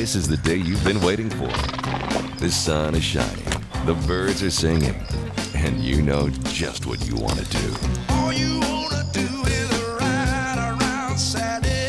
This is the day you've been waiting for. The sun is shining, the birds are singing, and you know just what you want to do. All you want to do is ride around Saturday.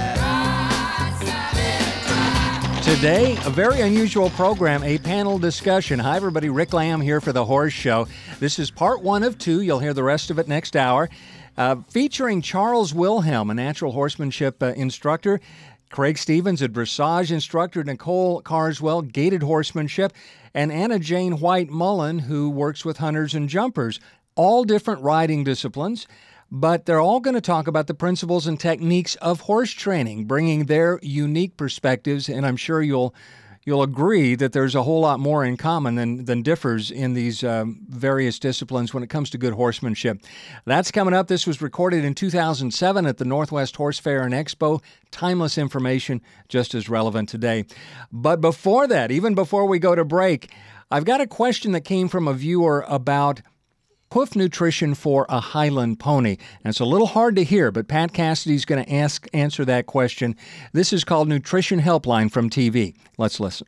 Today, a very unusual program, a panel discussion. Hi, everybody. Rick Lamb here for The Horse Show. This is part one of two. You'll hear the rest of it next hour. Featuring Charles Wilhelm, a natural horsemanship instructor, Craig Stevens, a dressage instructor, Nicole Carswell, gaited horsemanship, and Jane White Mullen, who works with hunters and jumpers. All different riding disciplines, but they're all going to talk about the principles and techniques of horse training, bringing their unique perspectives, and I'm sure you'll agree that there's a whole lot more in common than differs in these various disciplines when it comes to good horsemanship. That's coming up. This was recorded in 2007 at the Northwest Horse Fair and Expo. Timeless information, just as relevant today. But before that, even before we go to break, I've got a question that came from a viewer about hoof nutrition for a Highland pony. And it's a little hard to hear, but Pat Cassidy's going to answer that question. This is called Nutrition Helpline from TV. Let's listen.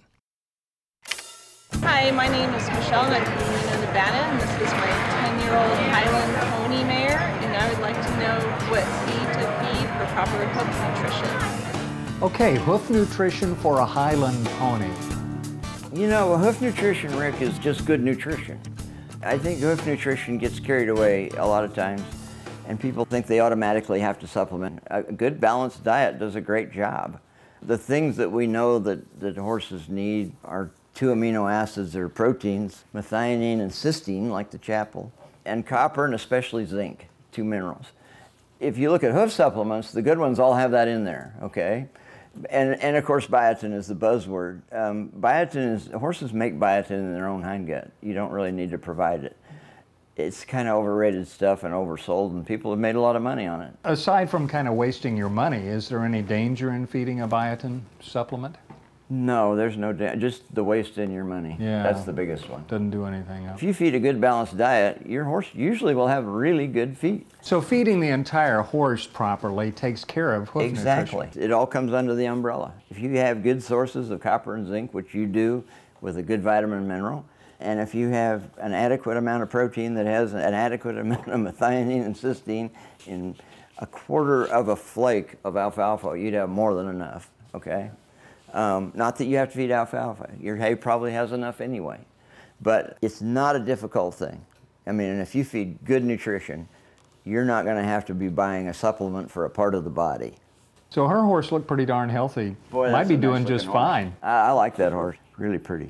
Hi, my name is Michelle, and I'm from Reno, Nevada, and this is my 10-year-old Highland pony mare, and I would like to know what feed to feed for proper hoof nutrition. Okay, hoof nutrition for a Highland pony. You know, hoof nutrition, Rick, is just good nutrition. I think hoof nutrition gets carried away a lot of times, and people think they automatically have to supplement. A good balanced diet does a great job. The things that we know that horses need are 2 amino acids or proteins, methionine and cysteine, like the chapel, and copper and especially zinc, 2 minerals. If you look at hoof supplements, the good ones all have that in there, okay? And of course, biotin is the buzzword. Horses make biotin in their own hindgut. You don't really need to provide it. It's kind of overrated stuff and oversold, and people have made a lot of money on it. Aside from kind of wasting your money, is there any danger in feeding a biotin supplement? No, there's no danger. Just the waste in your money. Yeah, that's the biggest one. Doesn't do anything else. If you feed a good balanced diet, your horse usually will have really good feet. So feeding the entire horse properly takes care of hoof Exactly. nutrition. It all comes under the umbrella. If you have good sources of copper and zinc, which you do with a good vitamin and mineral, and if you have an adequate amount of protein that has an adequate amount of methionine and cysteine in 1/4 of a flake of alfalfa, you'd have more than enough, okay? Not that you have to feed alfalfa. Your hay probably has enough anyway. But it's not a difficult thing. I mean, and if you feed good nutrition, you're not going to have to be buying a supplement for a part of the body. So her horse looked pretty darn healthy. Boy, might that's be a doing nice-looking just horse. fine. I like that horse. Really pretty.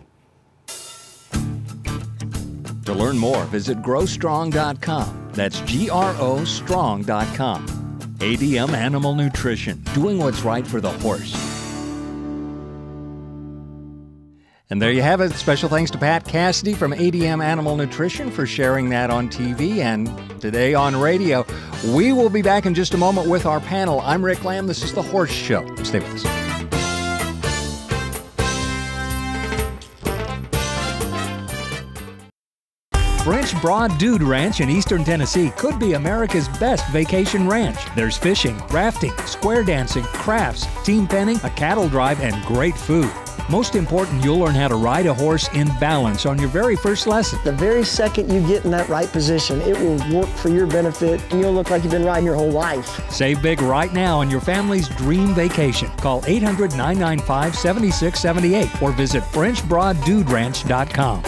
To learn more, visit growstrong.com. That's GROstrong.com. ADM Animal Nutrition, doing what's right for the horse. And there you have it. Special thanks to Pat Cassidy from ADM Animal Nutrition for sharing that on TV and today on radio. We will be back in just a moment with our panel. I'm Rick Lamb. This is The Horse Show. Stay with us. French Broad Dude Ranch in eastern Tennessee could be America's best vacation ranch. There's fishing, rafting, square dancing, crafts, team penning, a cattle drive, and great food. Most important, you'll learn how to ride a horse in balance on your very first lesson. The very second you get in that right position, it will work for your benefit, and you'll look like you've been riding your whole life. Save big right now on your family's dream vacation. Call 800-995-7678 or visit FrenchBroadDudeRanch.com.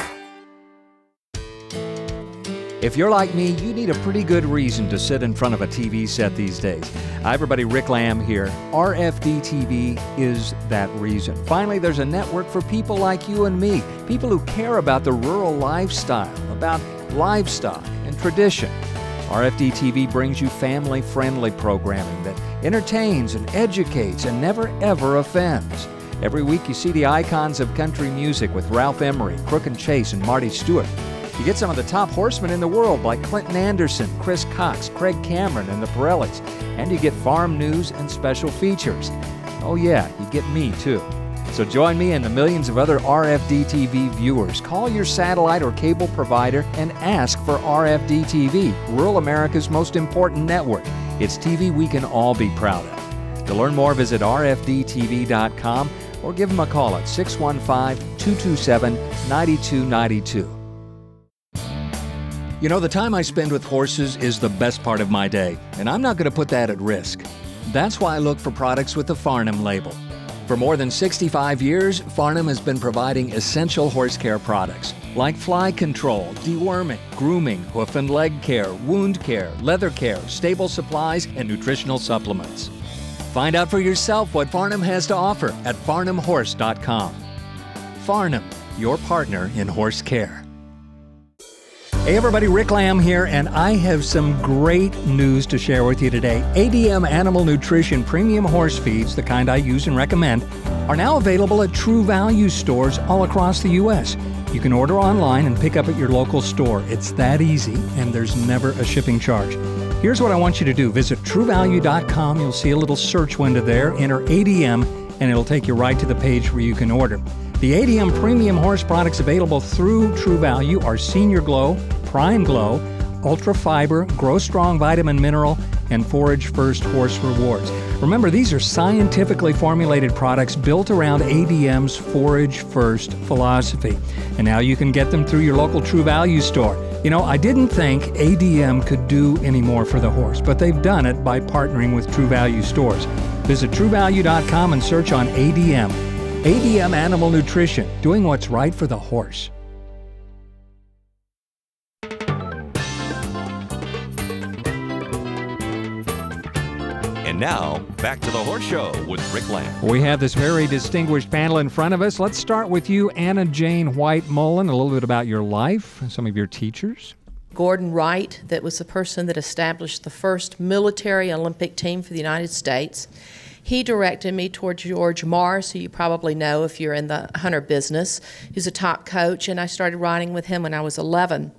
If you're like me, you need a pretty good reason to sit in front of a TV set these days. Hi everybody, Rick Lamb here. RFD TV is that reason. Finally, there's a network for people like you and me, people who care about the rural lifestyle, about livestock and tradition. RFD TV brings you family-friendly programming that entertains and educates and never ever offends. Every week you see the icons of country music with Ralph Emery, Crook and Chase, and Marty Stewart. You get some of the top horsemen in the world like Clinton Anderson, Chris Cox, Craig Cameron, and the Pirellis. And you get farm news and special features. Oh yeah, you get me too. So join me and the millions of other RFD TV viewers. Call your satellite or cable provider and ask for RFD TV, rural America's most important network. It's TV we can all be proud of. To learn more, visit rfdtv.com. or give them a call at 615-227-9292. You know, the time I spend with horses is the best part of my day, and I'm not going to put that at risk. That's why I look for products with the Farnam label. For more than 65 years, Farnam has been providing essential horse care products like fly control, deworming, grooming, hoof and leg care, wound care, leather care, stable supplies, and nutritional supplements. Find out for yourself what Farnam has to offer at farnamhorse.com. Farnam, your partner in horse care. Hey everybody, Rick Lamb here, and I have some great news to share with you today. ADM Animal Nutrition Premium Horse Feeds, the kind I use and recommend, are now available at True Value stores all across the U.S. You can order online and pick up at your local store. It's that easy, and there's never a shipping charge. Here's what I want you to do. Visit truevalue.com. You'll see a little search window there. Enter ADM, and it'll take you right to the page where you can order. The ADM Premium Horse products available through True Value are Senior Glow, Prime Glow, Ultra Fiber, Grow Strong Vitamin Mineral, and Forage First Horse Rewards. Remember, these are scientifically formulated products built around ADM's Forage First philosophy. And now you can get them through your local True Value store. You know, I didn't think ADM could do any more for the horse, but they've done it by partnering with True Value stores. Visit truevalue.com and search on ADM. ADM Animal Nutrition, doing what's right for the horse. And now, back to the Horse Show with Rick Lamb. We have this very distinguished panel in front of us. Let's start with you, Jane White Mullen, a little bit about your life and some of your teachers. Gordon Wright, that was the person that established the first military Olympic team for the United States. He directed me toward George Morris, who you probably know if you're in the hunter business. He's a top coach, and I started riding with him when I was 11.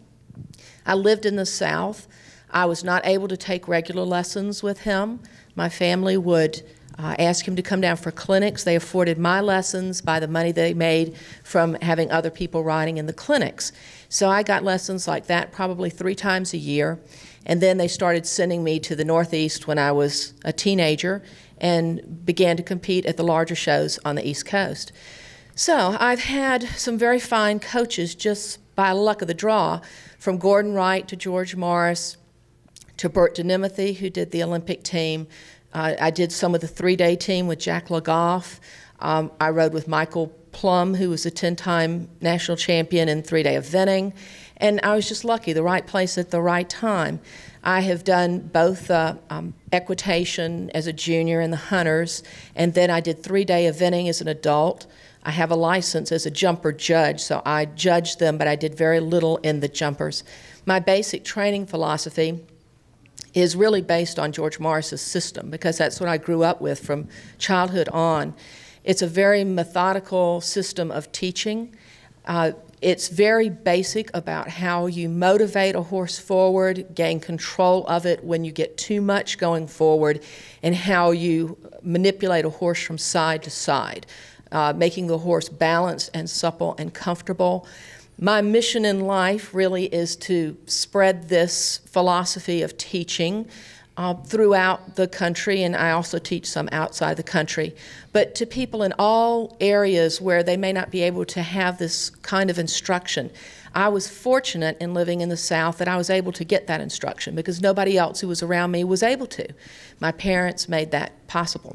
I lived in the South. I was not able to take regular lessons with him. My family would ask him to come down for clinics. They afforded my lessons by the money they made from having other people riding in the clinics. So I got lessons like that probably 3 times a year. And then they started sending me to the Northeast when I was a teenager and began to compete at the larger shows on the East Coast. So I've had some very fine coaches just by luck of the draw, from Gordon Wright to George Morris to Bert DeNimothy, who did the Olympic team. I did some of the 3-day team with Jack LeGoff. I rode with Michael Plum, who was a 10-time national champion in 3-day eventing. And I was just lucky, the right place at the right time. I have done both equitation as a junior in the hunters, and then I did 3-day eventing as an adult. I have a license as a jumper judge, so I judged them, but I did very little in the jumpers. My basic training philosophy is really based on George Morris's system, because that's what I grew up with from childhood on. It's a very methodical system of teaching. It's very basic about how you motivate a horse forward, gain control of it when you get too much going forward, and how you manipulate a horse from side to side, making the horse balanced and supple and comfortable. My mission in life really is to spread this philosophy of teaching throughout the country, and I also teach some outside the country, but to people in all areas where they may not be able to have this kind of instruction. I was fortunate in living in the South that I was able to get that instruction because nobody else who was around me was able to. My parents made that possible.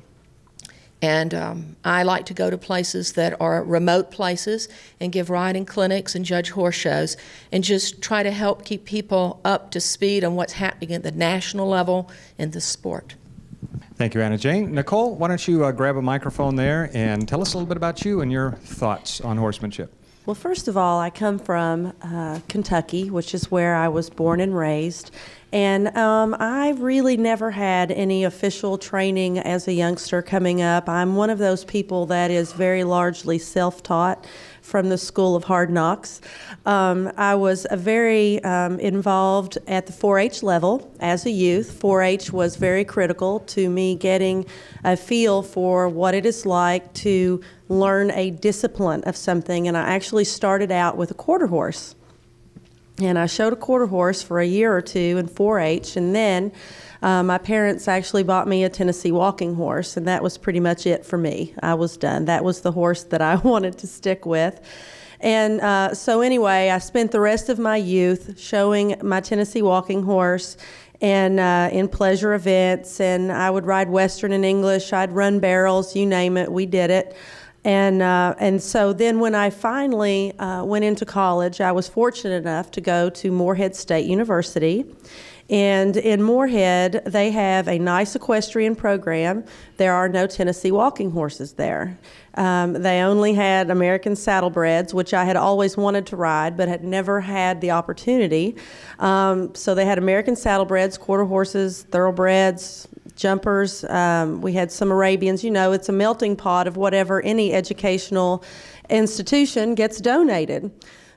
And I like to go to places that are remote places and give riding clinics and judge horse shows and just try to help keep people up to speed on what's happening at the national level in the sport. Thank you, Jane. Nicole, why don't you grab a microphone there and tell us a little bit about you and your thoughts on horsemanship. Well, first of all, I come from Kentucky, which is where I was born and raised. And I really never had any official training as a youngster coming up. I'm one of those people that is very largely self-taught from the School of Hard Knocks. I was very involved at the 4-H level as a youth. 4-H was very critical to me getting a feel for what it is like to learn a discipline of something. And I actually started out with a quarter horse. And I showed a quarter horse for a year or two in 4-H, and then my parents actually bought me a Tennessee walking horse, and that was pretty much it for me. I was done. That was the horse that I wanted to stick with. And so anyway, I spent the rest of my youth showing my Tennessee walking horse and in pleasure events, and I would ride Western and English. I'd run barrels, you name it, we did it. And so then when I finally went into college, I was fortunate enough to go to Morehead State University. And in Morehead, they have a nice equestrian program. There are no Tennessee walking horses there. They only had American saddlebreds, which I had always wanted to ride, but had never had the opportunity. So they had American saddlebreds, quarter horses, thoroughbreds, jumpers. We had some Arabians. You know, it's a melting pot of whatever any educational institution gets donated.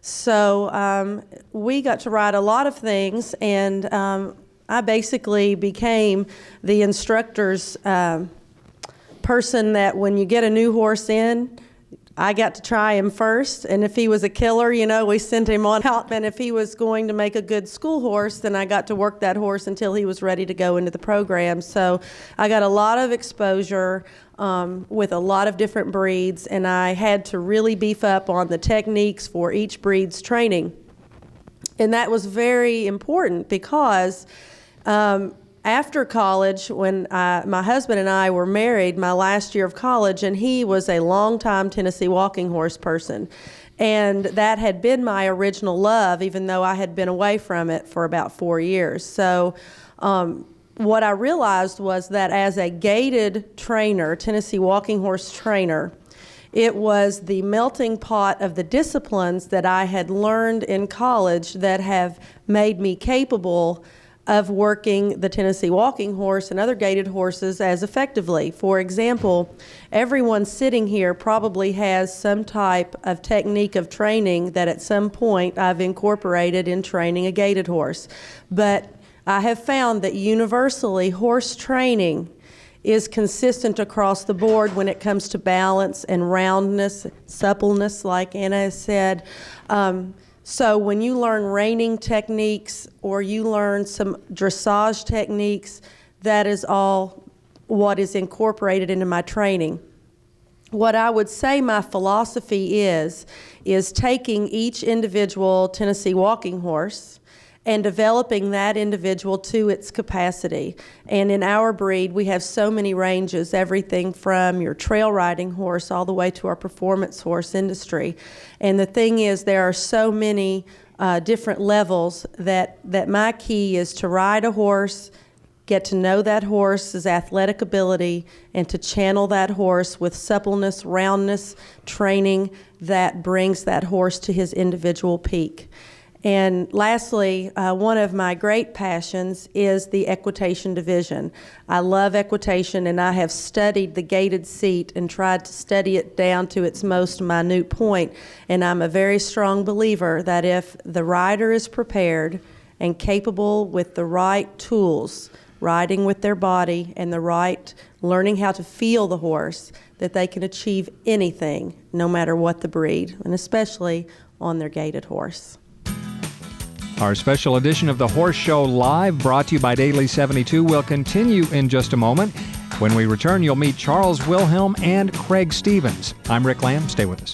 So we got to ride a lot of things, and I basically became the instructor's person that when you get a new horse in, I got to try him first, and if he was a killer, you know, we sent him on out, and if he was going to make a good school horse, then I got to work that horse until he was ready to go into the program. So I got a lot of exposure with a lot of different breeds, and I had to really beef up on the techniques for each breed's training. And that was very important because after college, when my husband and I were married, my last year of college, and he was a longtime Tennessee walking horse person. And that had been my original love, even though I had been away from it for about 4 years. So what I realized was that as a gaited trainer, Tennessee walking horse trainer, it was the melting pot of the disciplines that I had learned in college that have made me capable of working the Tennessee walking horse and other gaited horses as effectively. For example, everyone sitting here probably has some type of technique of training that at some point I've incorporated in training a gaited horse. But I have found that universally horse training is consistent across the board when it comes to balance and roundness, suppleness, like Anna has said. So when you learn reining techniques or you learn some dressage techniques, that is all what is incorporated into my training. What I would say my philosophy is taking each individual Tennessee walking horse and developing that individual to its capacity. And in our breed, we have so many ranges, everything from your trail riding horse all the way to our performance horse industry. And the thing is, there are so many different levels that my key is to ride a horse, get to know that horse's athletic ability, and to channel that horse with suppleness, roundness, training that brings that horse to his individual peak. And lastly, one of my great passions is the equitation division. I love equitation, and I have studied the gaited seat and tried to study it down to its most minute point. And I'm a very strong believer that if the rider is prepared and capable with the right tools, riding with their body and the right learning how to feel the horse, that they can achieve anything, no matter what the breed, and especially on their gaited horse. Our special edition of the Horse Show Live, brought to you by Daily 72, will continue in just a moment. When we return, you'll meet Charles Wilhelm and Craig Stevens. I'm Rick Lamb. Stay with us.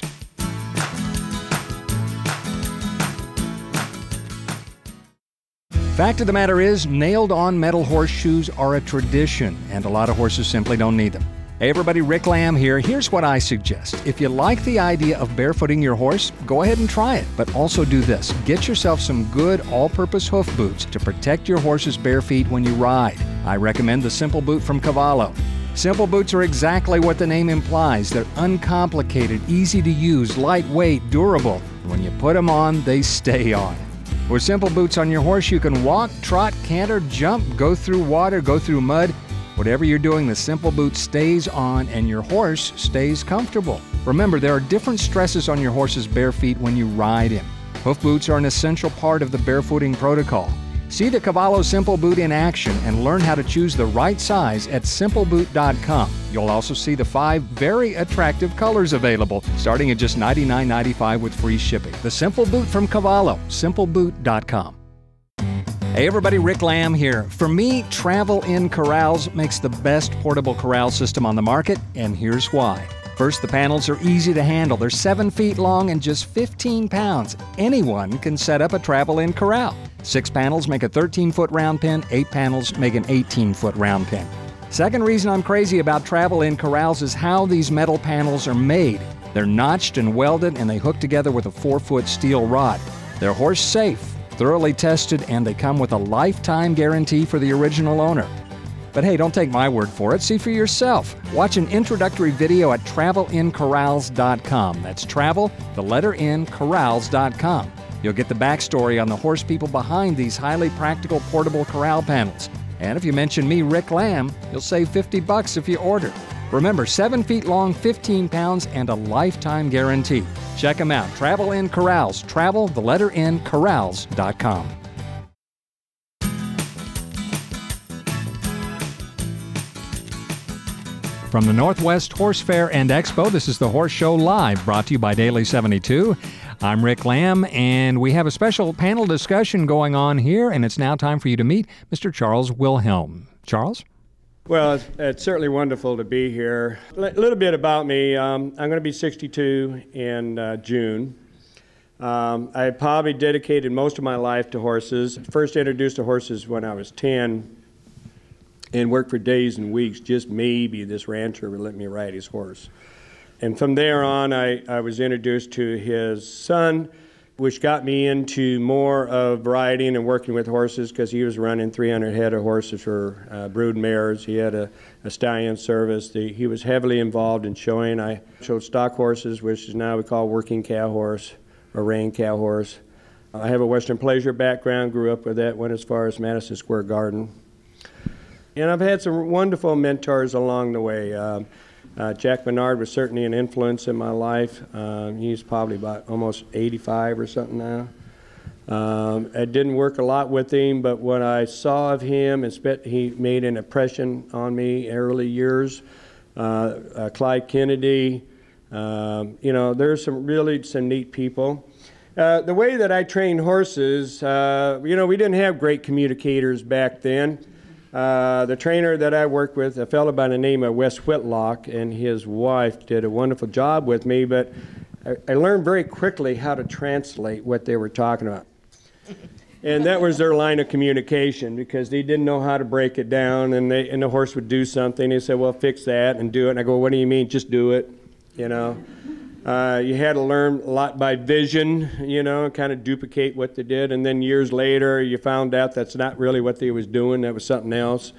Fact of the matter is, nailed-on metal horseshoes are a tradition, and a lot of horses simply don't need them. Hey everybody, Rick Lamb here. Here's what I suggest. If you like the idea of barefooting your horse, go ahead and try it. But also do this. Get yourself some good all-purpose hoof boots to protect your horse's bare feet when you ride. I recommend the Simple Boot from Cavallo. Simple boots are exactly what the name implies. They're uncomplicated, easy to use, lightweight, durable. When you put them on, they stay on. With Simple Boots on your horse, you can walk, trot, canter, jump, go through water, go through mud. Whatever you're doing, the Simple Boot stays on and your horse stays comfortable. Remember, there are different stresses on your horse's bare feet when you ride him. Hoof boots are an essential part of the barefooting protocol. See the Cavallo Simple Boot in action and learn how to choose the right size at simpleboot.com. You'll also see the 5 very attractive colors available, starting at just $99.95 with free shipping. The Simple Boot from Cavallo, simpleboot.com. Hey everybody, Rick Lamb here. For me, Travel in Corrals makes the best portable corral system on the market, and here's why. First, the panels are easy to handle. They're 7 feet long and just 15 pounds. Anyone can set up a Travel in Corral. 6 panels make a 13-foot round pen, 8 panels make an 18-foot round pen. Second reason I'm crazy about Travel in Corrals is how these metal panels are made. They're notched and welded, and they hook together with a 4-foot steel rod. They're horse safe, thoroughly tested, and they come with a lifetime guarantee for the original owner. But hey, don't take my word for it. See for yourself. Watch an introductory video at travelincorrals.com. That's travel, the letter N, corrals.com. You'll get the backstory on the horse people behind these highly practical portable corral panels. And if you mention me, Rick Lamb, you'll save $50 if you order. Remember, 7 feet long, 15 pounds, and a lifetime guarantee. Check them out. Travel in Corrals. Travel, the letter N, corrals.com. From the Northwest Horse Fair and Expo, this is the Horse Show Live, brought to you by Daily 72. I'm Rick Lamb, and we have a special panel discussion going on here, and it's now time for you to meet Mr. Charles Wilhelm. Charles? Well, it's certainly wonderful to be here. A little bit about me. I'm going to be 62 in June. I probably dedicated most of my life to horses. First introduced to horses when I was 10 and worked for days and weeks, just maybe this rancher would let me ride his horse. And from there on, I was introduced to his son, which got me into more of riding and working with horses because he was running 300 head of horses for brood mares. He had a stallion service. He was heavily involved in showing. I showed stock horses, which is now we call working cow horse or rein cow horse. I have a Western pleasure background, grew up with that, went as far as Madison Square Garden. And I've had some wonderful mentors along the way. Jack Menard was certainly an influence in my life. He's probably about almost 85 or something now. I didn't work a lot with him, but what I saw of him, he made an impression on me early years. Clyde Kennedy, there's some neat people. The way that I trained horses, we didn't have great communicators back then. The trainer that I worked with, a fellow by the name of Wes Whitlock, and his wife did a wonderful job with me, but I learned very quickly how to translate what they were talking about. And that was their line of communication, because they didn't know how to break it down, and the horse would do something. They said, well, fix that and do it. And I go, what do you mean? Just do it, You had to learn a lot by vision, and kind of duplicate what they did. And then years later, you found out that's not really what they was doing. That was something else.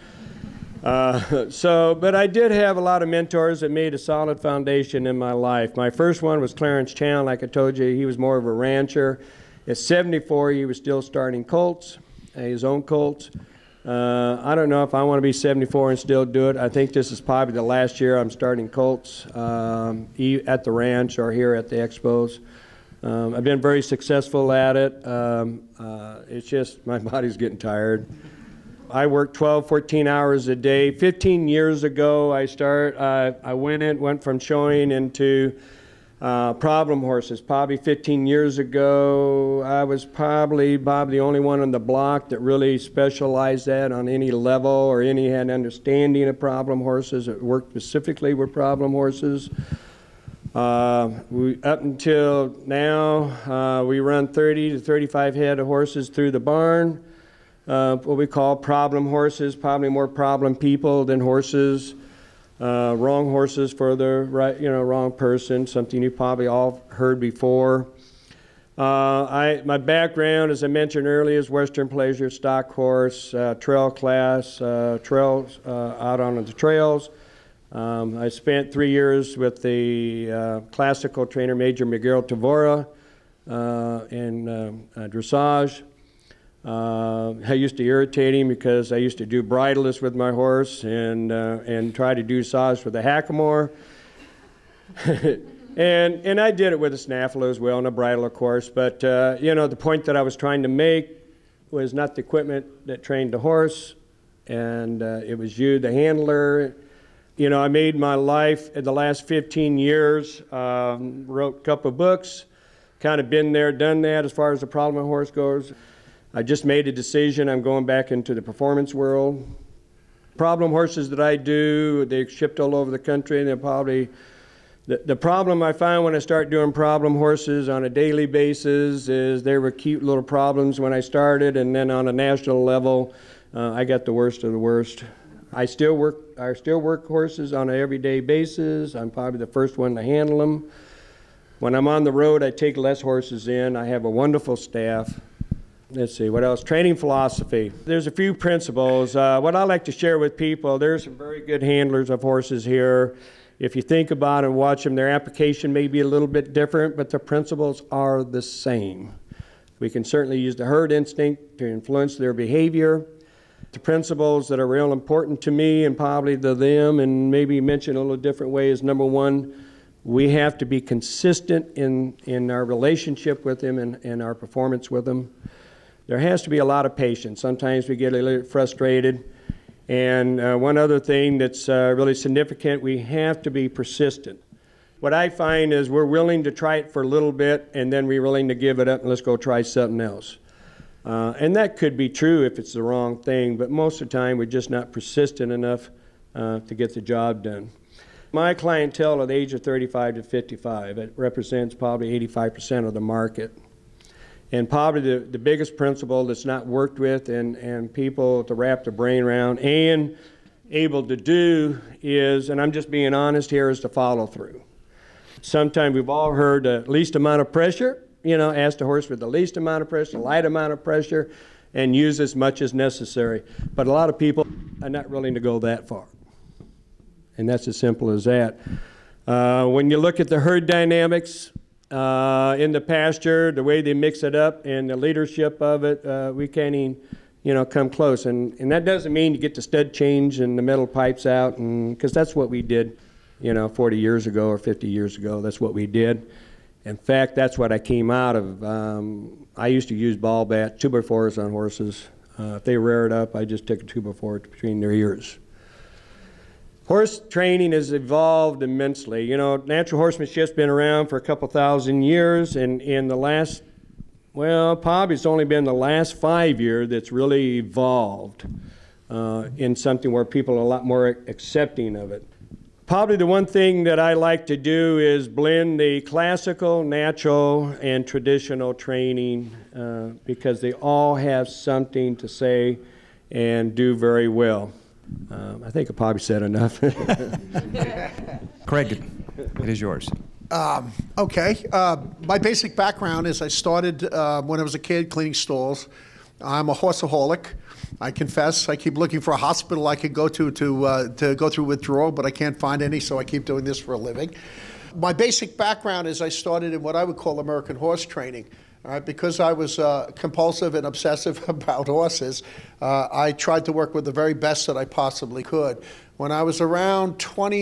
But I did have a lot of mentors that made a solid foundation in my life. My first one was Clarence Chan. Like I told you, he was more of a rancher. At 74, he was still starting colts, his own colts. I don't know if I want to be 74 and still do it. I think this is probably the last year I'm starting colts at the ranch or here at the expos. I've been very successful at it. It's just my body's getting tired. I work 12, 14 hours a day. 15 years ago, I went from showing into problem horses. Probably 15 years ago, I was probably the only one on the block that really specialized that on any level or any had understanding of problem horses, that worked specifically with problem horses. Up until now, we run 30 to 35 head of horses through the barn. What we call problem horses, probably more problem people than horses. Wrong horses for the right, wrong person, something you probably all heard before. My background, as I mentioned earlier, is Western pleasure, stock horse, trail class, trails, out on the trails. I spent 3 years with the classical trainer, Major Miguel Tavora, in dressage. I used to irritate him because I used to do bridleless with my horse and try to do dressage with a hackamore. and I did it with a snaffle as well and a bridle, of course. But, the point that I was trying to make was not the equipment that trained the horse, and it was you, the handler. You know, I made my life in the last 15 years, wrote a couple of books, kind of been there, done that as far as the problem of horse goes. I just made a decision. I'm going back into the performance world. Problem horses that I do, they're shipped all over the country, and they're probably, the problem I found when I start doing problem horses on a daily basis is they were cute little problems when I started, and then on a national level, I got the worst of the worst. I still work horses on an everyday basis. I'm probably the first one to handle them. When I'm on the road, I take less horses in. I have a wonderful staff. Let's see, what else? Training philosophy. There's a few principles. What I like to share with people, there's some very good handlers of horses here. If you think about it and watch them, their application may be a little bit different, but the principles are the same. We can certainly use the herd instinct to influence their behavior. The principles that are real important to me and probably to them, and maybe mention a little different way, is number one, we have to be consistent in our relationship with them and our performance with them. There has to be a lot of patience. Sometimes we get a little frustrated. And one other thing that's really significant, we have to be persistent. What I find is we're willing to try it for a little bit, and then we're willing to give it up and let's go try something else. And that could be true if it's the wrong thing, but most of the time we're just not persistent enough to get the job done. My clientele at the age of 35 to 55, it represents probably 85% of the market. And probably the biggest principle that's not worked with and people to wrap their brain around and able to do is, and I'm just being honest here, is to follow through. Sometimes we've all heard the least amount of pressure. You know, ask the horse for the least amount of pressure, light amount of pressure, and use as much as necessary. But a lot of people are not willing to go that far. And that's as simple as that. When you look at the herd dynamics in the pasture, the way they mix it up and the leadership of it, we can't even, come close. And that doesn't mean you get the stud change and the metal pipes out, because that's what we did, 40 years ago or 50 years ago. That's what we did. In fact, that's what I came out of. I used to use ball bat, 2x4s on horses. If they reared up, I just took a 2x4 between their ears. Horse training has evolved immensely. Natural horsemanship's been around for a couple thousand years, and in the last, probably it's only been the last 5 years that's really evolved in something where people are a lot more accepting of it. Probably the one thing that I like to do is blend the classical, natural, and traditional training because they all have something to say and do very well. I think I probably said enough. Craig, it is yours. Okay. My basic background is I started when I was a kid cleaning stalls. I'm a horseaholic. I confess, I keep looking for a hospital I could go to go through withdrawal, but I can't find any, so I keep doing this for a living. My basic background is I started in what I would call American horse training. All right, because I was compulsive and obsessive about horses, I tried to work with the very best that I possibly could. When I was around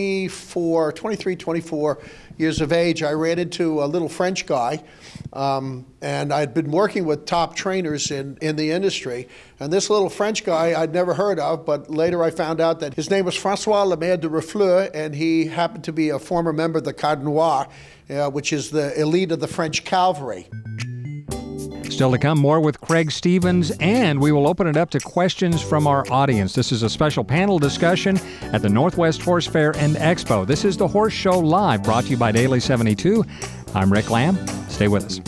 23, 24 years of age, I ran into a little French guy, and I'd been working with top trainers in the industry. And this little French guy I'd never heard of, but later I found out that his name was François Lemaire de Refleur, and he happened to be a former member of the Cadre Noir, which is the elite of the French cavalry. Still to come, more with Craig Stevens, and we will open it up to questions from our audience. This is a special panel discussion at the Northwest Horse Fair and Expo. This is the Horse Show Live, brought to you by Daily 72. I'm Rick Lamb. Stay with us.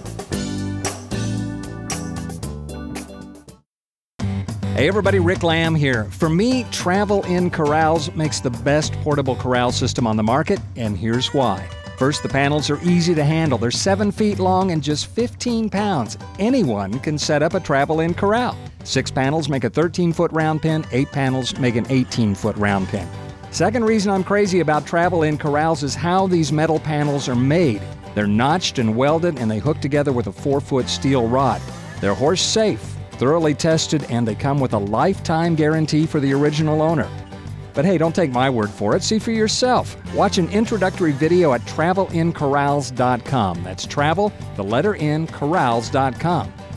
Hey everybody, Rick Lamb here. For me, Travel in Corrals makes the best portable corral system on the market, and here's why. First, the panels are easy to handle. They're 7 feet long and just 15 pounds. Anyone can set up a travel-in corral. 6 panels make a 13-foot round pen. 8 panels make an 18-foot round pen. Second reason I'm crazy about travel-in corrals is how these metal panels are made. They're notched and welded, and they hook together with a 4-foot steel rod. They're horse safe, thoroughly tested, and they come with a lifetime guarantee for the original owner. But hey, don't take my word for it. See for yourself. Watch an introductory video at travelincorrals.com. That's travel, the letter N, corrals.com.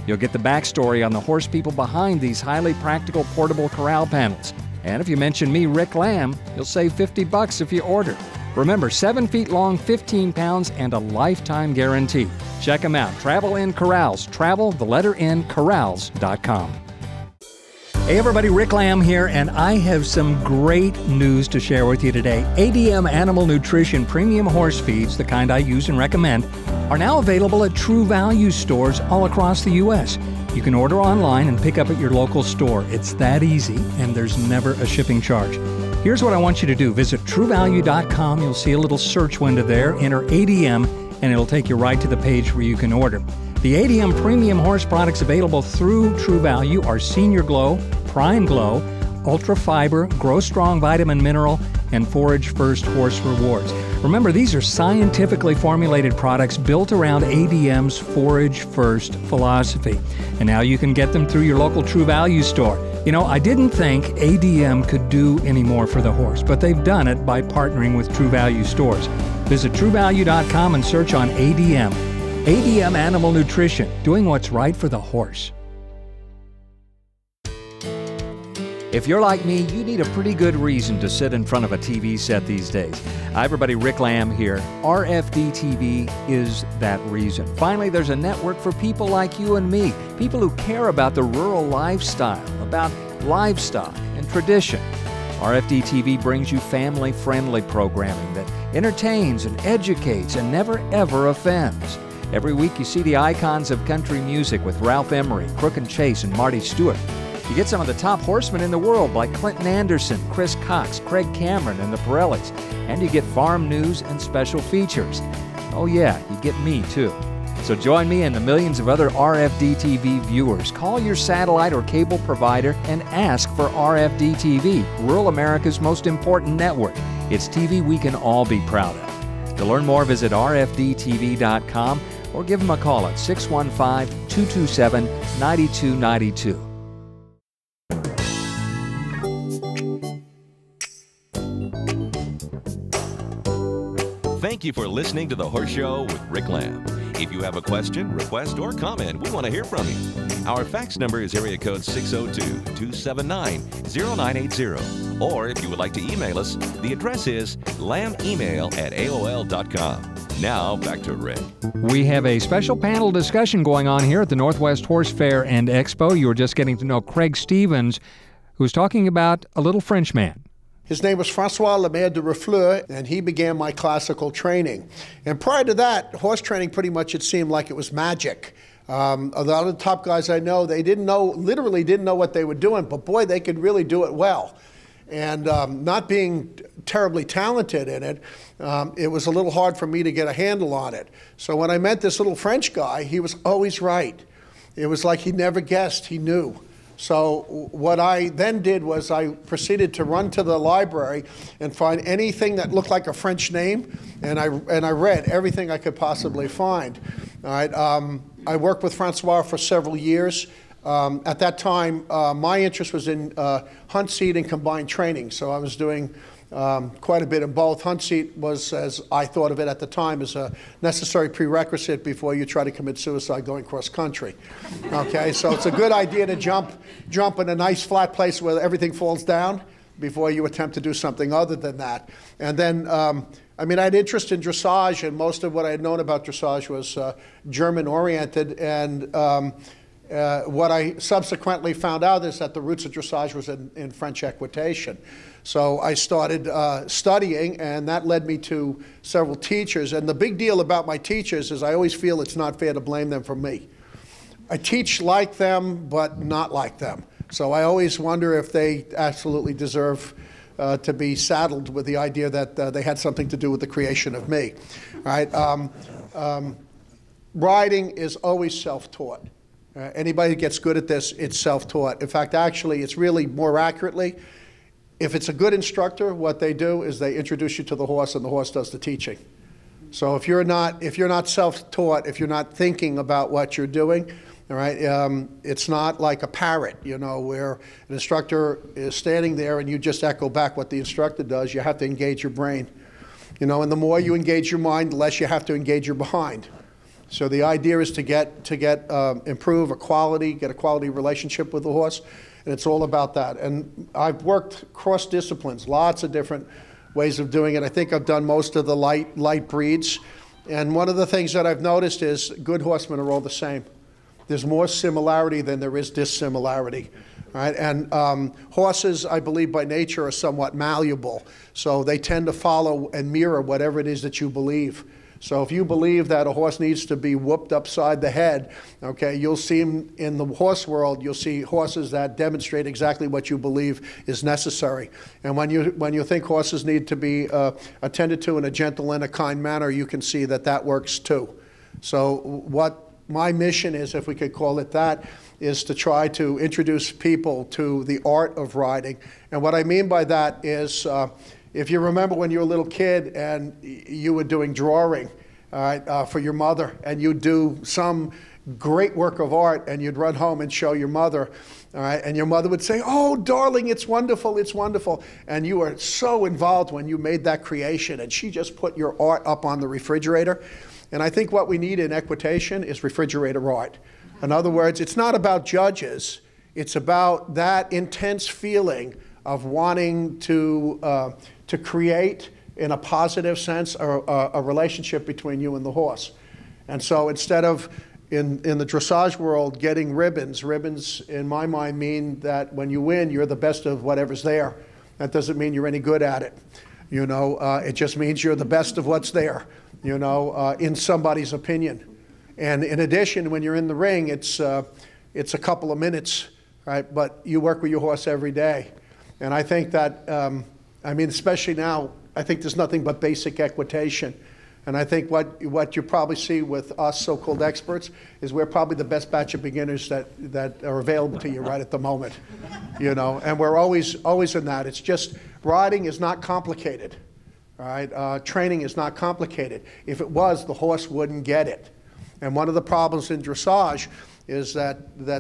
You'll get the backstory on the horse people behind these highly practical portable corral panels. And if you mention me, Rick Lamb, you'll save $50 if you order. Remember, 7 feet long, 15 pounds, and a lifetime guarantee. Check them out. Travel in Corrals. Travel, the letter N, corrals.com. Hey everybody, Rick Lamb here, and I have some great news to share with you today. ADM Animal Nutrition Premium Horse Feeds, the kind I use and recommend, are now available at True Value stores all across the U.S. You can order online and pick up at your local store. It's that easy, and there's never a shipping charge. Here's what I want you to do. Visit TrueValue.com. You'll see a little search window there. Enter ADM, and it'll take you right to the page where you can order. The ADM premium horse products available through True Value are Senior Glow, Prime Glow, Ultra Fiber, Grow Strong Vitamin Mineral, and Forage First Horse Rewards. Remember, these are scientifically formulated products built around ADM's Forage First philosophy. And now you can get them through your local True Value store. You know, I didn't think ADM could do any more for the horse, but they've done it by partnering with True Value stores. Visit TrueValue.com and search on ADM. ADM Animal Nutrition, doing what's right for the horse. If you're like me, you need a pretty good reason to sit in front of a TV set these days. Hi everybody, Rick Lamb here. RFD TV is that reason. Finally, there's a network for people like you and me, people who care about the rural lifestyle, about livestock and tradition. RFD TV brings you family-friendly programming that entertains and educates and never ever offends. Every week you see the icons of country music with Ralph Emery, Crook and Chase, and Marty Stewart. You get some of the top horsemen in the world like Clinton Anderson, Chris Cox, Craig Cameron, and the Pirellis. And you get farm news and special features. Oh yeah, you get me too. So join me and the millions of other RFD TV viewers. Call your satellite or cable provider and ask for RFD TV, rural America's most important network. It's TV we can all be proud of. To learn more, visit rfdtv.com or give them a call at 615-227-9292. Thank you for listening to The Horse Show with Rick Lamb. If you have a question, request, or comment, we want to hear from you. Our fax number is area code 602-279-0980. Or if you would like to email us, the address is lambemail@aol.com. Now, back to Rick. We have a special panel discussion going on here at the Northwest Horse Fair and Expo. You were just getting to know Craig Stevens, who's talking about a little French man. His name was Francois Lemaire de Refleur, and he began my classical training. And prior to that, horse training pretty much it seemed like it was magic. A lot of the top guys I know, they literally didn't know what they were doing, but boy, they could really do it well. And not being terribly talented in it, it was a little hard for me to get a handle on it. So when I met this little French guy, he was always right. It was like he never guessed, he knew. So what I then did was I proceeded to run to the library and find anything that looked like a French name, and I read everything I could possibly find. All right, I worked with Francois for several years. At that time, my interest was in hunt seat and combined training, so I was doing quite a bit in both. Hunt seat was, as I thought of it at the time, as a necessary prerequisite before you try to commit suicide going cross country. Okay, so it's a good idea to jump in a nice flat place where everything falls down before you attempt to do something other than that. And then, I had interest in dressage, and most of what I had known about dressage was German-oriented, and what I subsequently found out is that the roots of dressage was in French equitation. So I started studying, and that led me to several teachers. And the big deal about my teachers is I always feel it's not fair to blame them for me. I teach like them, but not like them. So I always wonder if they absolutely deserve to be saddled with the idea that they had something to do with the creation of me. Right? Riding is always self-taught. Anybody who gets good at this, it's self-taught. In fact, actually, it's really more accurately, if it's a good instructor, what they do is they introduce you to the horse, and the horse does the teaching. So if you're not self-taught, if you're not thinking about what you're doing, all right, it's not like a parrot, where an instructor is standing there and you just echo back what the instructor does. You have to engage your brain, and the more you engage your mind, the less you have to engage your behind. So the idea is to improve a quality, get a quality relationship with the horse, and it's all about that. And I've worked cross disciplines, lots of different ways of doing it. I think I've done most of the light breeds. And one of the things that I've noticed is good horsemen are all the same. There's more similarity than there is dissimilarity. Right? And horses, I believe by nature, are somewhat malleable. So they tend to follow and mirror whatever it is that you believe. So if you believe that a horse needs to be whooped upside the head, okay, you'll see in the horse world, you'll see horses that demonstrate exactly what you believe is necessary. And when you think horses need to be attended to in a gentle and a kind manner, you can see that that works too. So what my mission is, if we could call it that, is to try to introduce people to the art of riding. And what I mean by that is, if you remember when you were a little kid and you were doing drawing, all right, for your mother, and you'd do some great work of art and you'd run home and show your mother, all right, and your mother would say, "Oh, darling, it's wonderful, it's wonderful." And you were so involved when you made that creation, and she just put your art up on the refrigerator. And I think what we need in equitation is refrigerator art. In other words, it's not about judges, it's about that intense feeling of wanting to create, in a positive sense, a relationship between you and the horse. And so instead of, in the dressage world, getting ribbons in my mind mean that when you win, you're the best of whatever's there. That doesn't mean you're any good at it. You know, it just means you're the best of what's there, you know, in somebody's opinion. And in addition, when you're in the ring, it's a couple of minutes, right? But you work with your horse every day. And I think that, I mean, especially now, I think there's nothing but basic equitation. And I think what you probably see with us so-called experts is we're probably the best batch of beginners that are available to you right at the moment, you know. And we're always in that. It's just riding is not complicated, all right? Training is not complicated. If it was, the horse wouldn't get it. And one of the problems in dressage is that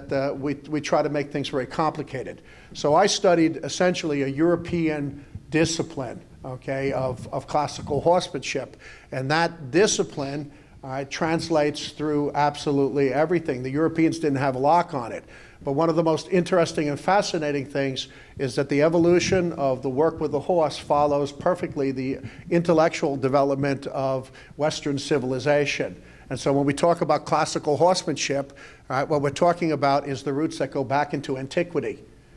we try to make things very complicated. So I studied essentially a European discipline, okay, of classical horsemanship. And that discipline translates through absolutely everything. The Europeans didn't have a lock on it. But one of the most interesting and fascinating things is that the evolution of the work with the horse follows perfectly the intellectual development of Western civilization. And so when we talk about classical horsemanship, what we're talking about is the roots that go back into antiquity.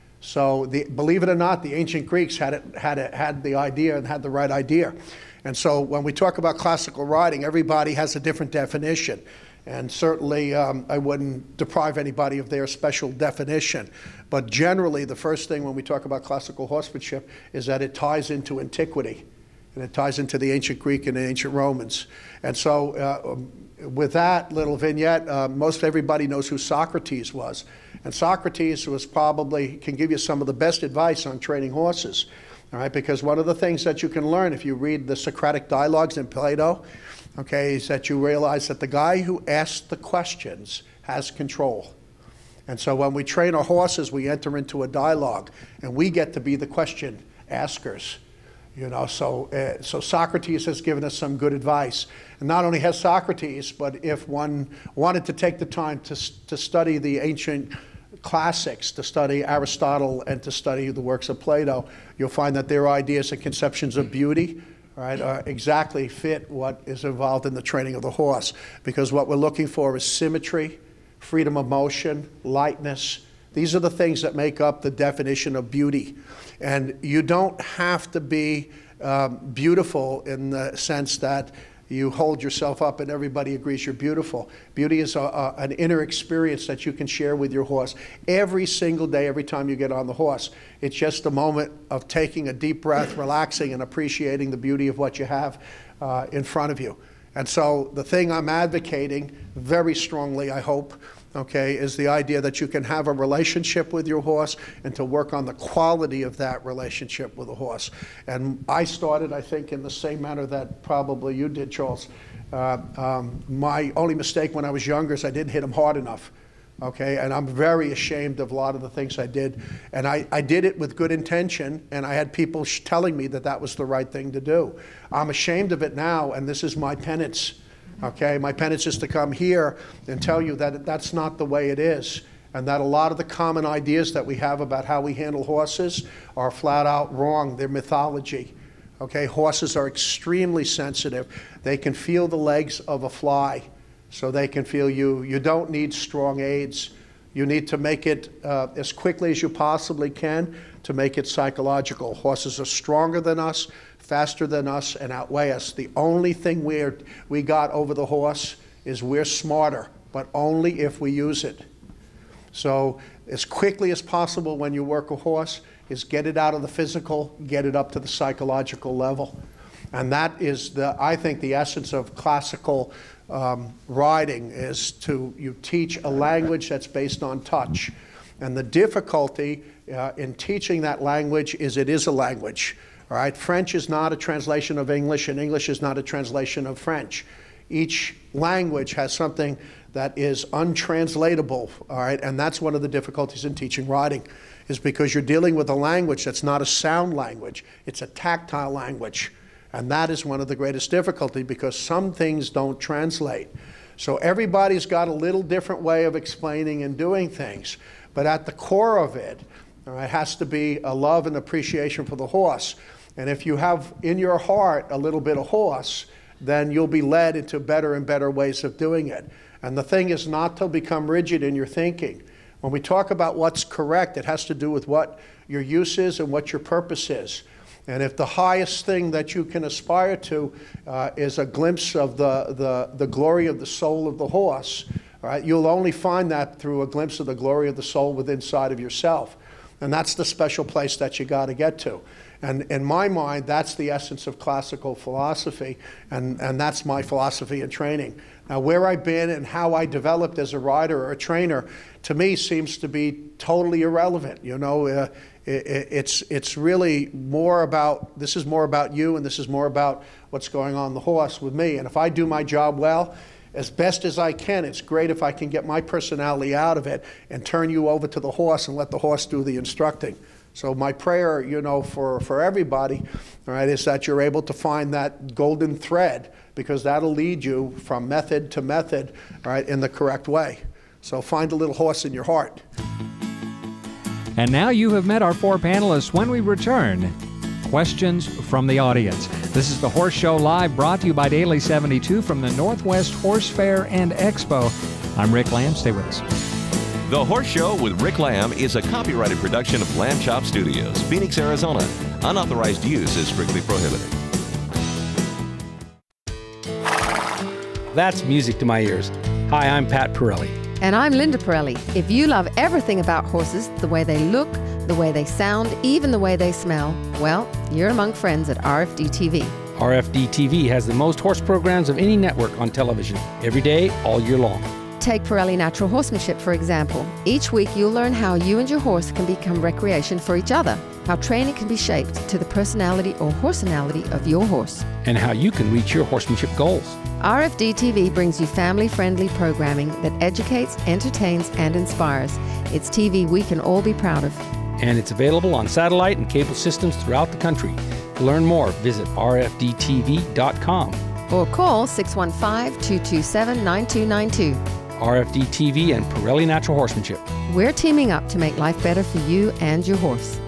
So believe it or not, the ancient Greeks had the idea and had the right idea. And so when we talk about classical riding, everybody has a different definition. And certainly I wouldn't deprive anybody of their special definition. But generally, the first thing when we talk about classical horsemanship is that it ties into antiquity. And it ties into the ancient Greek and the ancient Romans. And so with that little vignette, most everybody knows who Socrates was. And Socrates was probably, can give you some of the best advice on training horses. All right, because one of the things that you can learn if you read the Socratic dialogues in Plato, okay, is that you realize that the guy who asks the questions has control. And so when we train our horses, we enter into a dialogue, and we get to be the question askers. You know, so Socrates has given us some good advice. And not only has Socrates, but if one wanted to take the time to study the ancient classics, to study Aristotle and to study the works of Plato, you'll find that their ideas and conceptions of beauty, right, exactly fit what is involved in the training of the horse. Because what we're looking for is symmetry, freedom of motion, lightness. These are the things that make up the definition of beauty. And you don't have to be beautiful in the sense that you hold yourself up and everybody agrees you're beautiful. Beauty is an inner experience that you can share with your horse every single day, every time you get on the horse. It's just a moment of taking a deep breath, relaxing, and appreciating the beauty of what you have in front of you. And so the thing I'm advocating very strongly, I hope, okay, is the idea that you can have a relationship with your horse and to work on the quality of that relationship with the horse. And I started, I think, in the same manner that probably you did, Charles. My only mistake when I was younger is I didn't hit him hard enough. Okay, and I'm very ashamed of a lot of the things I did. And I did it with good intention, and I had people telling me that that was the right thing to do. I'm ashamed of it now, and this is my penance. Okay, my penance is to come here and tell you that that's not the way it is, and that a lot of the common ideas that we have about how we handle horses are flat out wrong. They're mythology. Okay, horses are extremely sensitive. They can feel the legs of a fly, so they can feel you. You don't need strong aids. You need to make it as quickly as you possibly can to make it psychological. Horses are stronger than us, faster than us, and outweigh us. The only thing we got over the horse is we're smarter, but only if we use it. So as quickly as possible when you work a horse is get it out of the physical, get it up to the psychological level. And that is, I think, the essence of classical riding is you teach a language that's based on touch. And the difficulty in teaching that language is it is a language. All right? French is not a translation of English, and English is not a translation of French. Each language has something that is untranslatable, all right? And that's one of the difficulties in teaching riding, is because you're dealing with a language that's not a sound language, it's a tactile language. And that is one of the greatest difficulty, because some things don't translate. So everybody's got a little different way of explaining and doing things. But at the core of it, all right, has to be a love and appreciation for the horse. And if you have in your heart a little bit of horse, then you'll be led into better and better ways of doing it. And the thing is not to become rigid in your thinking. When we talk about what's correct, it has to do with what your use is and what your purpose is. And if the highest thing that you can aspire to is a glimpse of the glory of the soul of the horse, all right, you'll only find that through a glimpse of the glory of the soul within inside of yourself. And that's the special place that you got to get to. And in my mind, that's the essence of classical philosophy, and that's my philosophy and training. Now, where I've been and how I developed as a rider or a trainer, to me, seems to be totally irrelevant. You know, it's really more about, this is more about you, and this is more about what's going on the horse with me. And if I do my job well, as best as I can, it's great if I can get my personality out of it and turn you over to the horse and let the horse do the instructing. So my prayer, you know, for everybody, all right, is that you're able to find that golden thread, because that'll lead you from method to method, all right, in the correct way. So find a little horse in your heart. And now you have met our 4 panelists. When we return, questions from the audience. This is the Horse Show Live, brought to you by Daily 72 from the Northwest Horse Fair and Expo. I'm Rick Lamb. Stay with us. The Horse Show with Rick Lamb is a copyrighted production of Lamb Chop Studios, Phoenix, Arizona. Unauthorized use is strictly prohibited. That's music to my ears. Hi, I'm Pat Pirelli. And I'm Linda Pirelli. If you love everything about horses, the way they look, the way they sound, even the way they smell, well, you're among friends at RFD TV. RFD TV has the most horse programs of any network on television, every day, all year long. Take Pirelli Natural Horsemanship, for example. Each week you'll learn how you and your horse can become recreation for each other, how training can be shaped to the personality or horsenality of your horse, and how you can reach your horsemanship goals. RFD TV brings you family-friendly programming that educates, entertains, and inspires. It's TV we can all be proud of. And it's available on satellite and cable systems throughout the country. To learn more, visit rfdtv.com. Or call 615-227-9292. RFD TV and Pirelli Natural Horsemanship. We're teaming up to make life better for you and your horse.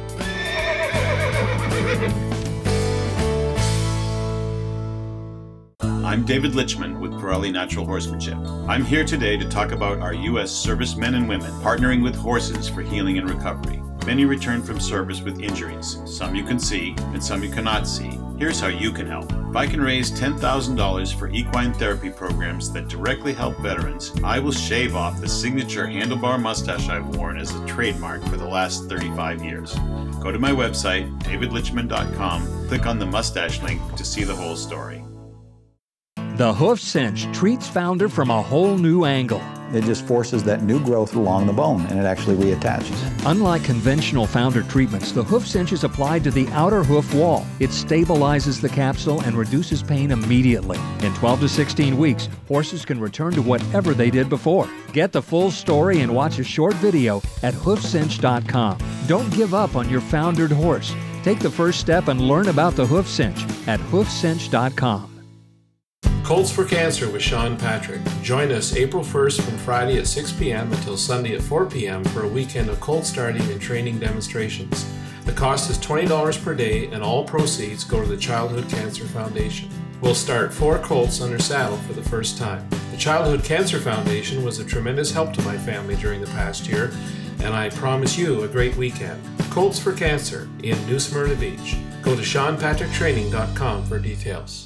I'm David Litchman with Pirelli Natural Horsemanship. I'm here today to talk about our U.S. servicemen and women partnering with horses for healing and recovery. Many return from service with injuries. Some you can see and some you cannot see. Here's how you can help. If I can raise $10,000 for equine therapy programs that directly help veterans, I will shave off the signature handlebar mustache I've worn as a trademark for the last 35 years. Go to my website, davidlichman.com, click on the mustache link to see the whole story. The Hoof Cinch treats founder from a whole new angle. It just forces that new growth along the bone, and it actually reattaches. Unlike conventional founder treatments, the Hoof Cinch is applied to the outer hoof wall. It stabilizes the capsule and reduces pain immediately. In 12 to 16 weeks, horses can return to whatever they did before. Get the full story and watch a short video at hoofcinch.com. Don't give up on your foundered horse. Take the first step and learn about the Hoof Cinch at hoofcinch.com. Colts for Cancer with Sean Patrick. Join us April 1st from Friday at 6 p.m. until Sunday at 4 p.m. for a weekend of colt starting and training demonstrations. The cost is $20 per day, and all proceeds go to the Childhood Cancer Foundation. We'll start 4 colts under saddle for the first time. The Childhood Cancer Foundation was a tremendous help to my family during the past year, and I promise you a great weekend. Colts for Cancer in New Smyrna Beach. Go to SeanPatrickTraining.com for details.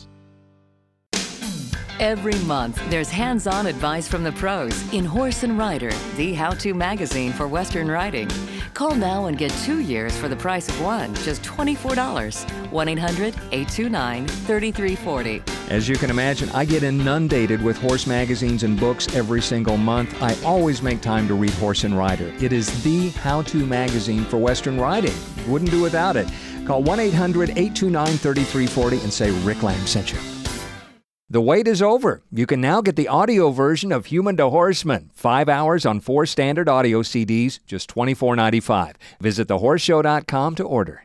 Every month, there's hands-on advice from the pros in Horse and Rider, the how-to magazine for Western riding. Call now and get 2 years for the price of one, just $24. 1-800-829-3340. As you can imagine, I get inundated with horse magazines and books every single month. I always make time to read Horse and Rider. It is the how-to magazine for Western riding. Wouldn't do without it. Call 1-800-829-3340 and say Rick Lamb sent you. The wait is over. You can now get the audio version of Human to Horseman. 5 hours on 4 standard audio CDs, just $24.95. Visit thehorseshow.com to order.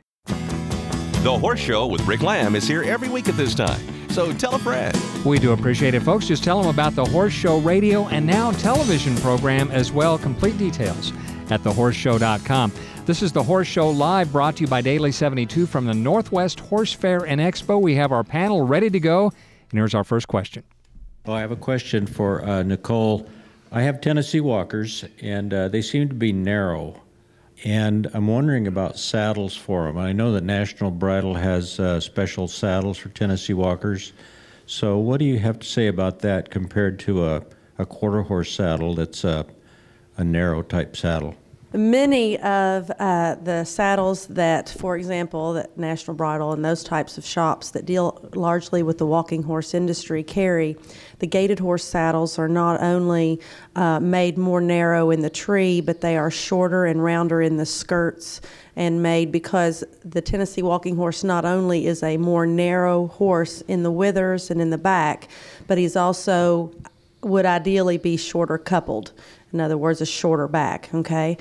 The Horse Show with Rick Lamb is here every week at this time. So tell a friend. We do appreciate it, folks. Just tell them about the Horse Show radio and now television program as well. Complete details at thehorseshow.com. This is the Horse Show Live, brought to you by Daily 72 from the Northwest Horse Fair and Expo. We have our panel ready to go. And here's our first question. Well, I have a question for Nicole. I have Tennessee walkers, and they seem to be narrow. And I'm wondering about saddles for them. I know that National Bridle has special saddles for Tennessee walkers. So what do you have to say about that compared to a quarter horse saddle that's a narrow type saddle? Many of the saddles that, for example, that National Bridle and those types of shops that deal largely with the walking horse industry carry, the gaited horse saddles are not only made more narrow in the tree, but they are shorter and rounder in the skirts, and made because the Tennessee walking horse not only is a more narrow horse in the withers and in the back, but he's also would ideally be shorter coupled. In other words, a shorter back, okay?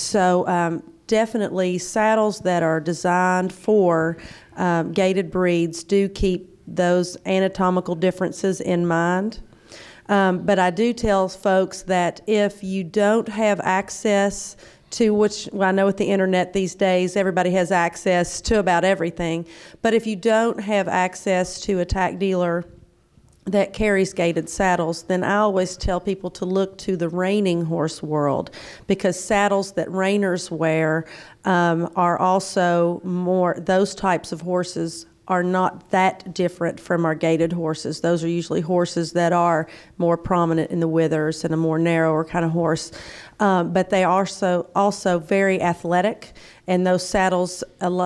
So definitely saddles that are designed for gaited breeds do keep those anatomical differences in mind. But I do tell folks that if you don't have access to, which well, I know with the internet these days, everybody has access to about everything, but if you don't have access to a tack dealer that carries gaited saddles, then I always tell people to look to the reining horse world, because saddles that reiners wear are also more, those types of horses are not that different from our gaited horses. Those are usually horses that are more prominent in the withers and a more narrower kind of horse. But they are also very athletic, and those saddles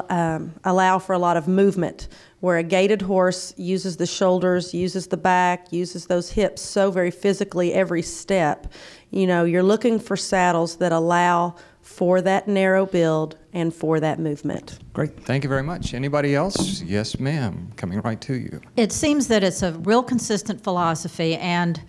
allow for a lot of movement, where a gaited horse uses the shoulders, uses the back, uses those hips so very physically every step. You know, you're looking for saddles that allow for that narrow build and for that movement. Great. Thank you very much. Anybody else? Yes, ma'am. Coming right to you. It seems that it's a real consistent philosophy, and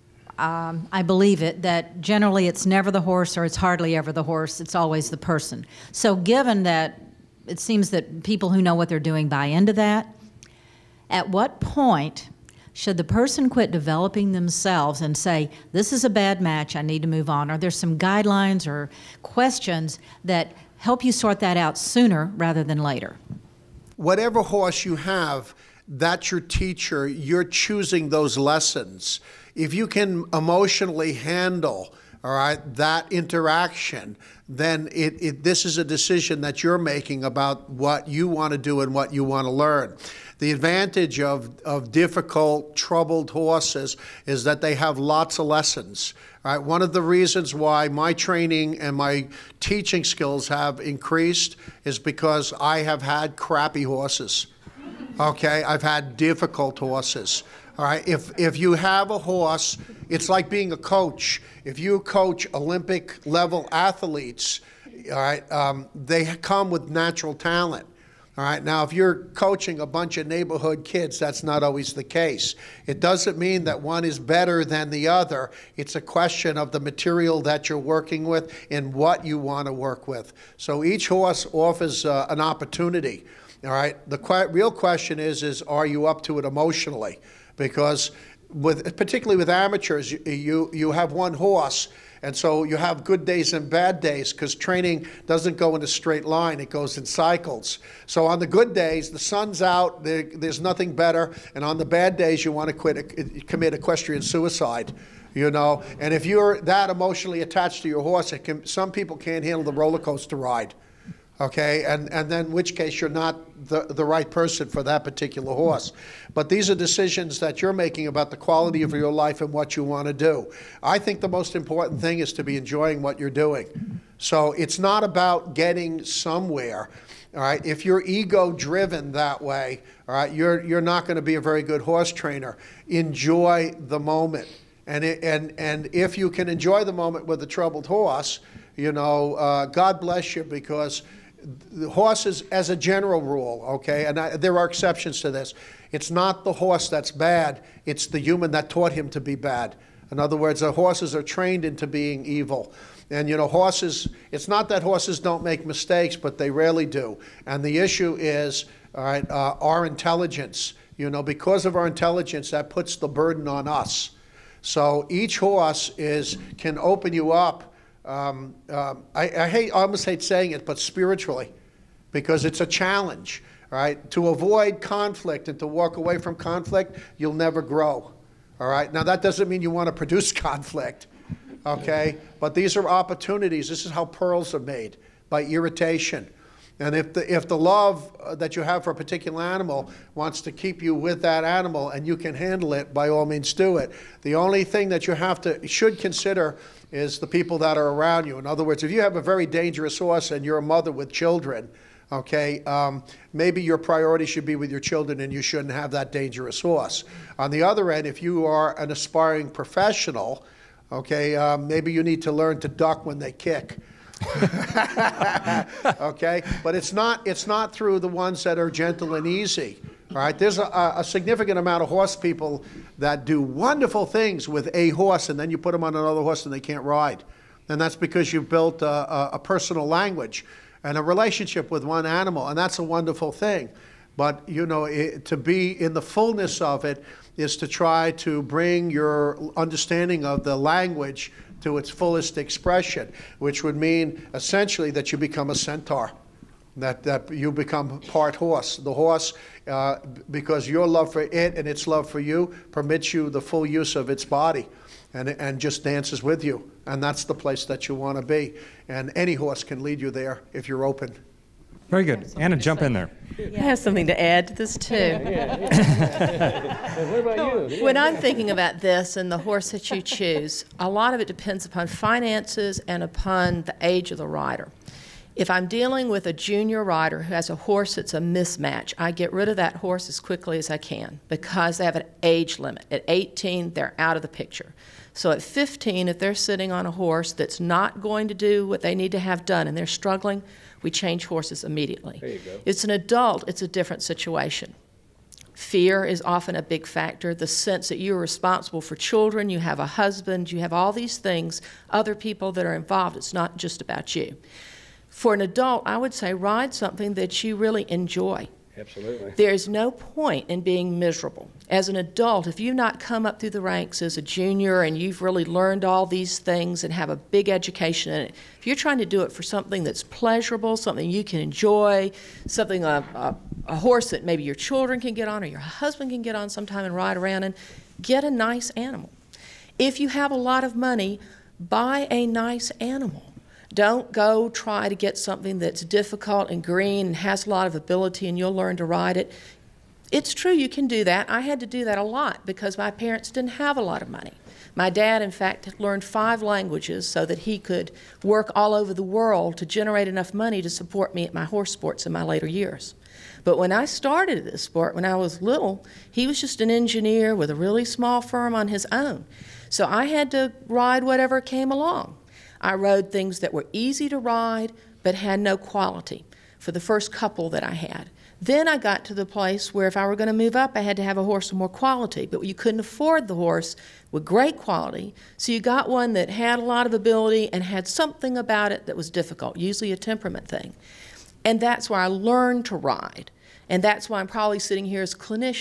I believe it, that generally it's never the horse, or it's hardly ever the horse, it's always the person. So given that it seems that people who know what they're doing buy into that, at what point should the person quit developing themselves and say, this is a bad match, I need to move on? Are there some guidelines or questions that help you sort that out sooner rather than later? Whatever horse you have, that's your teacher. You're choosing those lessons. If you can emotionally handle, all right, that interaction, then this is a decision that you're making about what you want to do and what you want to learn. The advantage of difficult, troubled horses is that they have lots of lessons. All right? One of the reasons why my training and my teaching skills have increased is because I have had crappy horses. Okay, I've had difficult horses. All right, if you have a horse, it's like being a coach. If you coach Olympic level athletes, all right, they come with natural talent. All right, now if you're coaching a bunch of neighborhood kids, that's not always the case. It doesn't mean that one is better than the other. It's a question of the material that you're working with and what you want to work with. So each horse offers an opportunity. All right, the real question is are you up to it emotionally? because particularly with amateurs, you have one horse, and so you have good days and bad days because training doesn't go in a straight line, it goes in cycles. So on the good days, the sun's out, there's nothing better, and on the bad days you want to commit equestrian suicide. You know, and if you're that emotionally attached to your horse, some people can't handle the roller coaster ride. Okay, and then in which case you're not the right person for that particular horse. But these are decisions that you're making about the quality of your life and what you want to do. I think the most important thing is to be enjoying what you're doing. So it's not about getting somewhere. All right, if you're ego-driven that way, all right, you're not going to be a very good horse trainer. Enjoy the moment. And if you can enjoy the moment with a troubled horse, you know, God bless you, because the horses, as a general rule, okay, and there are exceptions to this, it's not the horse that's bad, it's the human that taught him to be bad. In other words, the horses are trained into being evil. And, you know, horses, it's not that horses don't make mistakes, but they rarely do. And the issue is, all right, our intelligence. You know, because of our intelligence, that puts the burden on us. So each horse can open you up. I almost hate saying it, but spiritually, because it's a challenge, right? To avoid conflict and to walk away from conflict, you'll never grow, all right? Now, that doesn't mean you want to produce conflict, okay? But these are opportunities. This is how pearls are made, by irritation. And if the love that you have for a particular animal wants to keep you with that animal and you can handle it, by all means do it. The only thing that you should consider is the people that are around you. In other words, if you have a very dangerous horse and you're a mother with children, okay, maybe your priority should be with your children and you shouldn't have that dangerous horse. On the other end, if you are an aspiring professional, okay, maybe you need to learn to duck when they kick. Okay, but it's not through the ones that are gentle and easy. All right, there's a significant amount of horse people that do wonderful things with a horse, and then you put them on another horse and they can't ride, and that's because you've built a personal language and a relationship with one animal, and that's a wonderful thing. But you know, to be in the fullness of it is to try to bring your understanding of the language to its fullest expression, which would mean essentially that you become a centaur, that you become part horse. The horse, because your love for it and its love for you permits you the full use of its body and just dances with you. And that's the place that you want to be. And any horse can lead you there if you're open. Very good. Anna, jump in there. I have something to add to this, too. What about you? When I'm thinking about this and the horse that you choose, a lot of it depends upon finances and upon the age of the rider. If I'm dealing with a junior rider who has a horse that's a mismatch, I get rid of that horse as quickly as I can because they have an age limit. At 18, they're out of the picture. So at 15, if they're sitting on a horse that's not going to do what they need to have done and they're struggling, we change horses immediately. There you go. It's an adult, it's a different situation. Fear is often a big factor, the sense that you're responsible for children, you have a husband, you have all these things, other people that are involved. It's not just about you. For an adult, I would say ride something that you really enjoy. Absolutely. There's no point in being miserable. As an adult, if you've not come up through the ranks as a junior and you've really learned all these things and have a big education in it, if you're trying to do it for something that's pleasurable, something you can enjoy, something a horse that maybe your children can get on or your husband can get on sometime and ride around in, get a nice animal. If you have a lot of money, buy a nice animal. Don't go try to get something that's difficult and green and has a lot of ability and you'll learn to ride it. It's true you can do that. I had to do that a lot because my parents didn't have a lot of money. My dad, in fact, learned 5 languages so that he could work all over the world to generate enough money to support me at my horse sports in my later years. But when I started this sport, when I was little, he was just an engineer with a really small firm on his own. So I had to ride whatever came along. I rode things that were easy to ride but had no quality for the first couple that I had. Then I got to the place where if I were going to move up, I had to have a horse with more quality, but you couldn't afford the horse with great quality, so you got one that had a lot of ability and had something about it that was difficult, usually a temperament thing. And that's where I learned to ride, and that's why I'm probably sitting here as a clinician.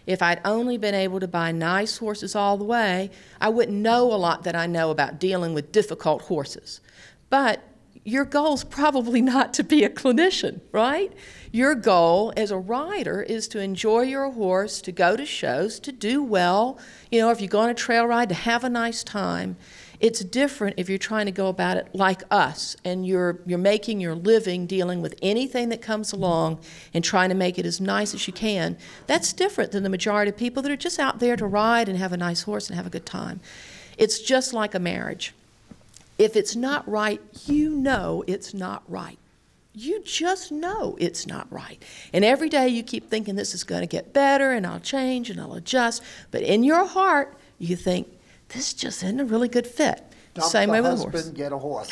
If I'd only been able to buy nice horses all the way, I wouldn't know a lot that I know about dealing with difficult horses. But your goal's probably not to be a clinician, right? Your goal as a rider is to enjoy your horse, to go to shows, to do well. You know, if you go on a trail ride, to have a nice time. It's different if you're trying to go about it like us, and you're making your living dealing with anything that comes along and trying to make it as nice as you can. That's different than the majority of people that are just out there to ride and have a nice horse and have a good time. It's just like a marriage. If it's not right, you know it's not right. You just know it's not right. And every day you keep thinking this is going to get better and I'll change and I'll adjust. But in your heart, you think, this just isn't a really good fit. Same way with a horse. Get a horse.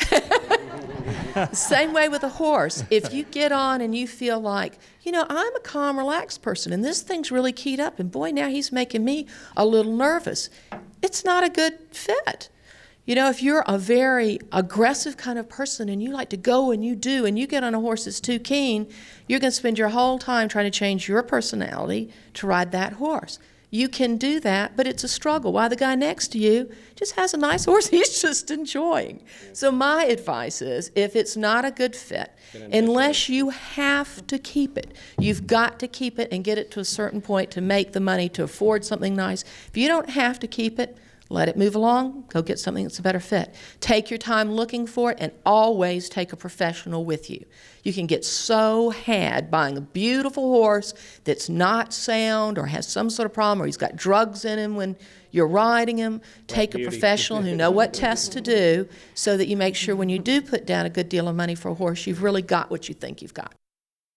Same way with a horse. If you get on and you feel like, you know, I'm a calm, relaxed person and this thing's really keyed up and boy, now he's making me a little nervous. It's not a good fit. You know, if you're a very aggressive kind of person and you like to go and you do and you get on a horse that's too keen, you're going to spend your whole time trying to change your personality to ride that horse. You can do that, but it's a struggle. While the guy next to you just has a nice horse he's just enjoying. So my advice is, if it's not a good fit, unless you have to keep it, you've got to keep it and get it to a certain point to make the money to afford something nice. If you don't have to keep it, let it move along, go get something that's a better fit. Take your time looking for it and always take a professional with you. You can get so had buying a beautiful horse that's not sound or has some sort of problem or he's got drugs in him when you're riding him. Take a professional who know what tests to do so that you make sure when you do put down a good deal of money for a horse, you've really got what you think you've got.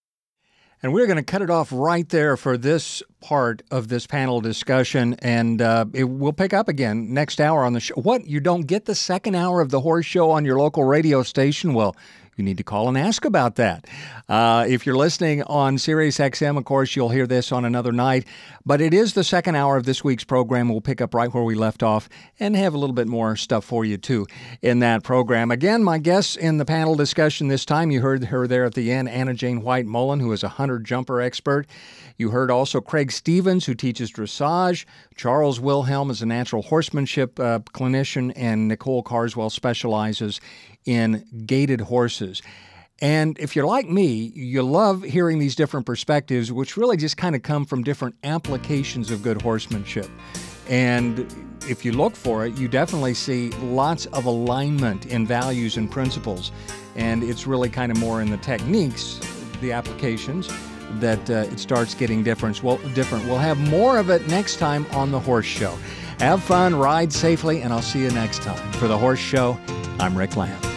And we're going to cut it off right there for this part of this panel discussion, and we'll pick up again next hour on the show. What, you don't get the second hour of the Horse Show on your local radio station? Well, you need to call and ask about that. If you're listening on Sirius XM, of course, you'll hear this on another night. But it is the second hour of this week's program. We'll pick up right where we left off and have a little bit more stuff for you, too, in that program. Again, my guests in the panel discussion this time, you heard her there at the end, Jane White Mullen, who is a hunter jumper expert. You heard also Craig Stevens, who teaches dressage. Charles Wilhelm is a natural horsemanship clinician, and Nicole Carswell specializes in gaited horses. And if you're like me, you love hearing these different perspectives, which really just kind of come from different applications of good horsemanship. And if you look for it, you definitely see lots of alignment in values and principles. And it's really kind of more in the techniques, the applications, that it starts getting different. We'll have more of it next time on The Horse Show. Have fun, ride safely, and I'll see you next time. For The Horse Show, I'm Rick Lamb.